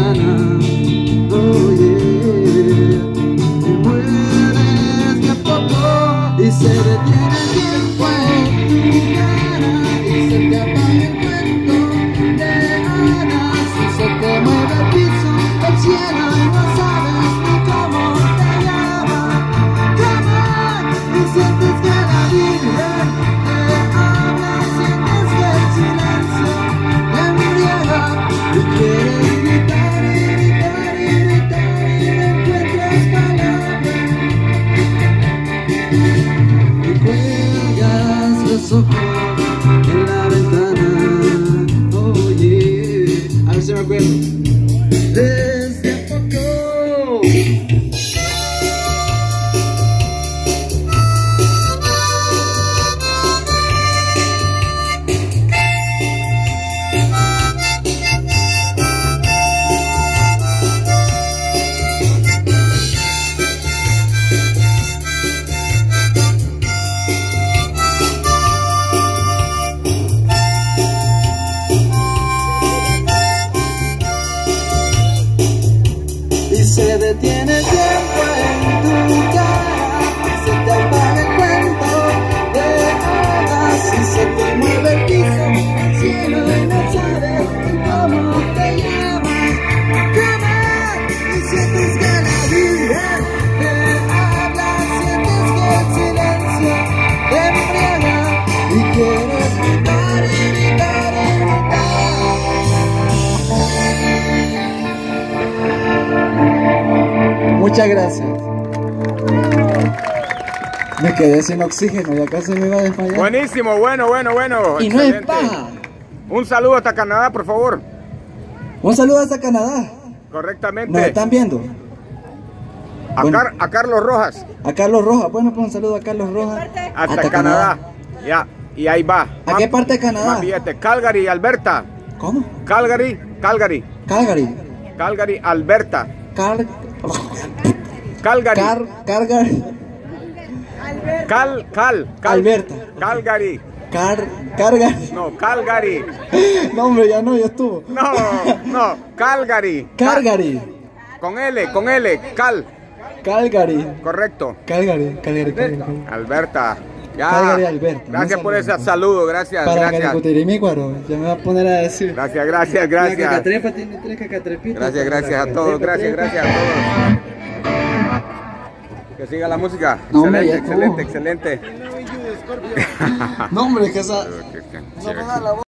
ventana. Oh yeah. Y mueres de a poco y se detiene el tiempo en tu cara y se te apaga el cuento de hadas y se te mueve el piso, el cielo y no sabes ni cómo te llamas. Come on, y sientes que la Virgen te habla, sientes que el silencio te embriaga y quieres gritar y gritar y gritar y no encuentras palabras y cuelgas los ojos en la ventana. Oh yeah. A ver si me acuerdo. Desde a poco. Y se detiene el tiempo en tu cara, se te apaga el cuento de hadas y se te mueve el piso, el cielo y no sabes cómo te llamas. Come on, y sientes que la Virgen te habla, sientes que el silencio te embriaga y quieres gritar y gritar y gritar. Muchas gracias. Me quedé sin oxígeno y acá se me iba a desmayar. Buenísimo, bueno. Y no Excelente. es paja. Un saludo hasta Canadá, por favor. Un saludo hasta Canadá. Correctamente. Nos están viendo. A, Bueno. a Carlos Rojas. A Carlos Rojas. Bueno, pues un saludo a Carlos Rojas. Hasta Canadá. Ya. Y ahí va. ¿A qué parte de Canadá? Más billete. Calgary, Alberta. ¿Cómo? Calgary, Calgary. Alberta. Calgary. Calgary. Alberta. Calgary. Calgary. No, Calgary. No, hombre, ya estuvo. No, Calgary. Calgary. Con L, Calgary. Correcto. Calgary. Alberta. Ya. Calgary, Alberta. Gracias por ese saludo, gracias. Para Caricutirimicuaro, ya me va a poner a decir. Gracias. La cacatrepa tiene 3 cacatrepitas. Gracias a todos, gracias a todos. Que siga la música. No, hombre, Excelente. No, hombre, que esa... Chévere. No me da la voz.